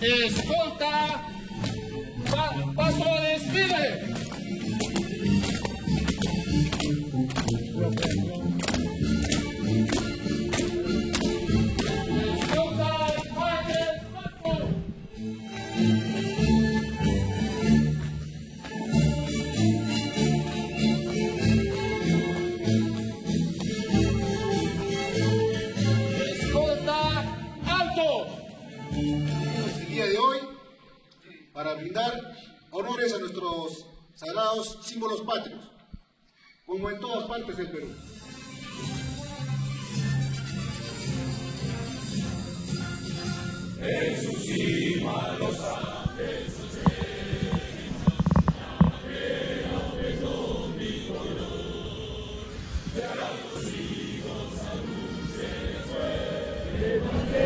Escolta, paso a desfile. Para brindar honores a nuestros sagrados símbolos patrios, como en todas partes del Perú. En su cima los Andes de